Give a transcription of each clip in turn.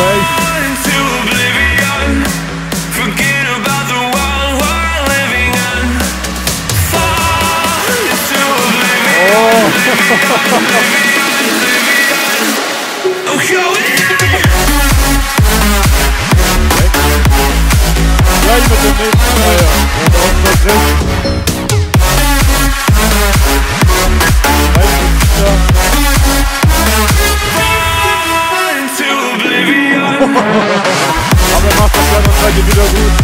into oblivion. Forget about the world we're living in. Fall into oblivion. I'm going Gleich mit dem nächsten Feier und auch vergessen. Aber er macht das ja noch gleich wieder gut.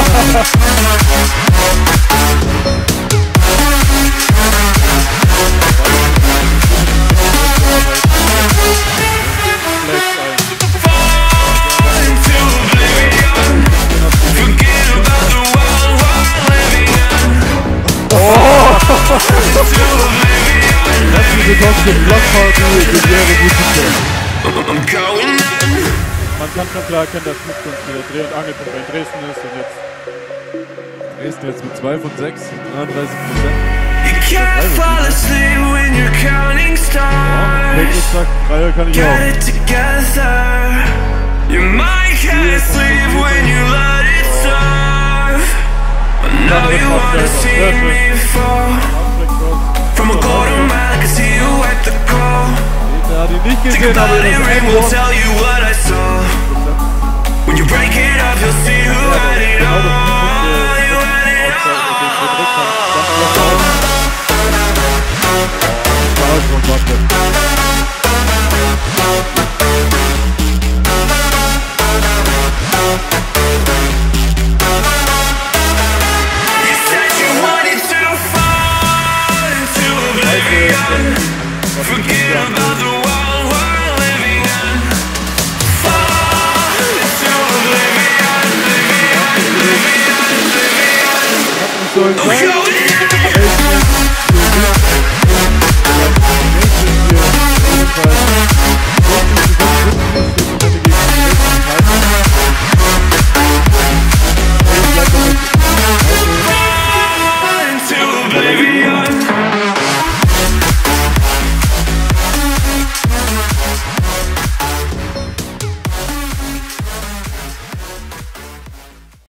Herzlich willkommen zur Blockparty, legendäre Musik. Man kann schon klar erkennen, dass Schnittkunst wieder Dreh- und Angelpunkt bei Dresden ist und jetzt Dresden jetzt mit 2 von 6, 33%. You can't fall asleep when you're counting stars. Dreier kann ich Get auch. it together. Your mind can't sleep when you let it serve. Now you wanna see me fall. From a golden mile, I can see you at the call. Think about it, ring will tell you what I saw. When you break it up, you'll see who had it all. You had it all. You said you wanted to fall into oblivion. Forget about the world we're living in. Fall into oblivion, oblivion, oblivion, oblivion.